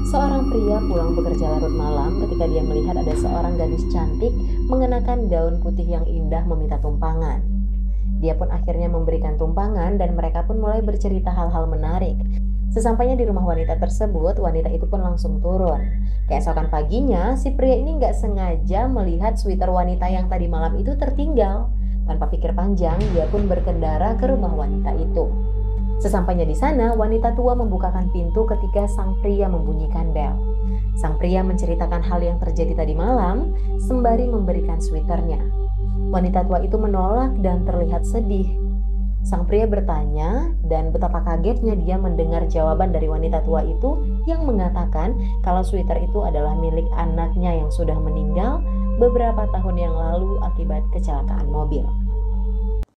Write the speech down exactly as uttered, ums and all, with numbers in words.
Seorang pria pulang bekerja larut malam ketika dia melihat ada seorang gadis cantik mengenakan gaun putih yang indah meminta tumpangan. Dia pun akhirnya memberikan tumpangan dan mereka pun mulai bercerita hal-hal menarik. Sesampainya di rumah wanita tersebut, wanita itu pun langsung turun. Keesokan paginya, si pria ini nggak sengaja melihat sweater wanita yang tadi malam itu tertinggal. Tanpa pikir panjang, dia pun berkendara ke rumah wanita itu. Sesampainya di sana, wanita tua membukakan pintu ketika sang pria membunyikan bel. Sang pria menceritakan hal yang terjadi tadi malam, sembari memberikan sweaternya. Wanita tua itu menolak dan terlihat sedih. Sang pria bertanya dan betapa kagetnya dia mendengar jawaban dari wanita tua itu yang mengatakan kalau sweater itu adalah milik anaknya yang sudah meninggal beberapa tahun yang lalu akibat kecelakaan mobil.